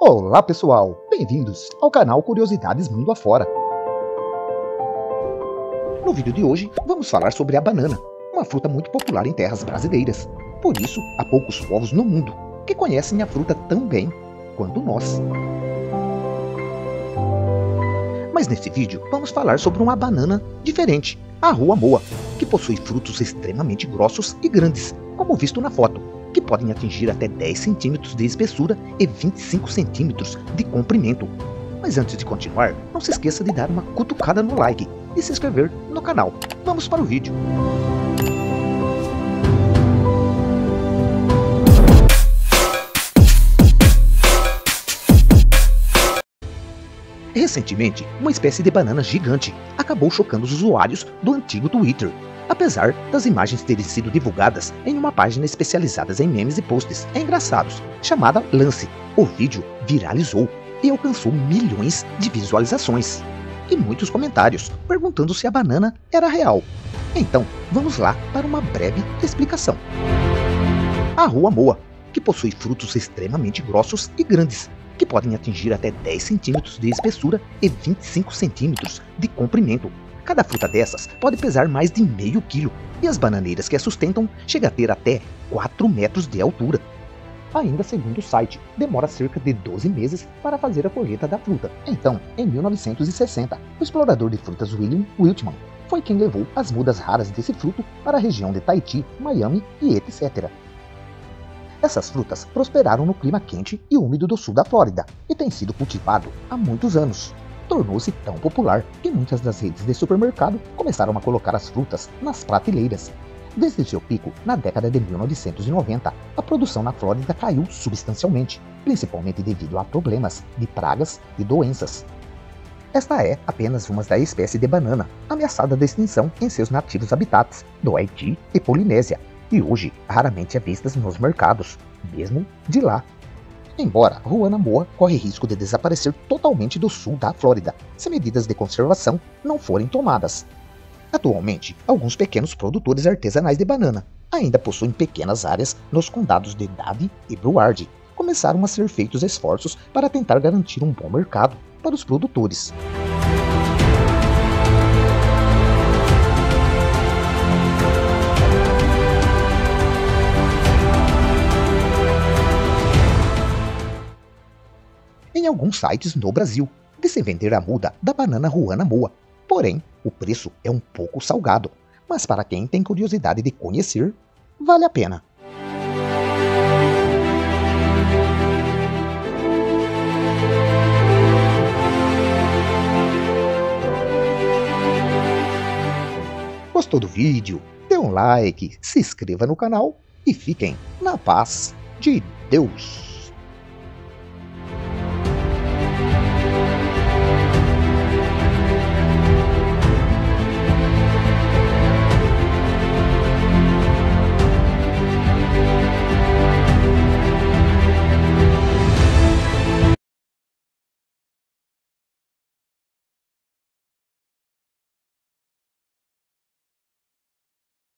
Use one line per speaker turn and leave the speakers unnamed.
Olá pessoal, bem-vindos ao canal Curiosidades Mundo Afora. No vídeo de hoje vamos falar sobre a banana, uma fruta muito popular em terras brasileiras. Por isso, há poucos povos no mundo que conhecem a fruta tão bem quanto nós. Mas nesse vídeo vamos falar sobre uma banana diferente, a rua moa, que possui frutos extremamente grossos e grandes, como visto na foto, que podem atingir até 10 centímetros de espessura e 25 centímetros de comprimento. Mas antes de continuar, não se esqueça de dar uma cutucada no like e se inscrever no canal. Vamos para o vídeo. Recentemente, uma espécie de banana gigante acabou chocando os usuários do antigo Twitter, apesar das imagens terem sido divulgadas em uma página especializada em memes e posts engraçados, chamada Lance. O vídeo viralizou e alcançou milhões de visualizações e muitos comentários perguntando se a banana era real. Então, vamos lá para uma breve explicação. A rua moa, que possui frutos extremamente grossos e grandes, que podem atingir até 10 centímetros de espessura e 25 centímetros de comprimento. Cada fruta dessas pode pesar mais de meio quilo, e as bananeiras que a sustentam chegam a ter até 4 metros de altura. Ainda segundo o site, demora cerca de 12 meses para fazer a colheita da fruta. Então, em 1960, o explorador de frutas William Wiltman foi quem levou as mudas raras desse fruto para a região de Tahiti, Miami e etc. Essas frutas prosperaram no clima quente e úmido do sul da Flórida e têm sido cultivado há muitos anos. Tornou-se tão popular que muitas das redes de supermercado começaram a colocar as frutas nas prateleiras. Desde seu pico, na década de 1990, a produção na Flórida caiu substancialmente, principalmente devido a problemas de pragas e doenças. Esta é apenas uma da espécie de banana, ameaçada de extinção em seus nativos habitats do Haiti e Polinésia, e hoje raramente é vista nos mercados, mesmo de lá. Embora Ruana moa corre risco de desaparecer totalmente do sul da Flórida, se medidas de conservação não forem tomadas. Atualmente, alguns pequenos produtores artesanais de banana ainda possuem pequenas áreas nos condados de Dade e Broward. Começaram a ser feitos esforços para tentar garantir um bom mercado para os produtores. Em alguns sites no Brasil, de se vender a muda da banana Ruana moa. Porém, o preço é um pouco salgado, mas para quem tem curiosidade de conhecer, vale a pena. Gostou do vídeo? Dê um like, se inscreva no canal e fiquem na paz de Deus!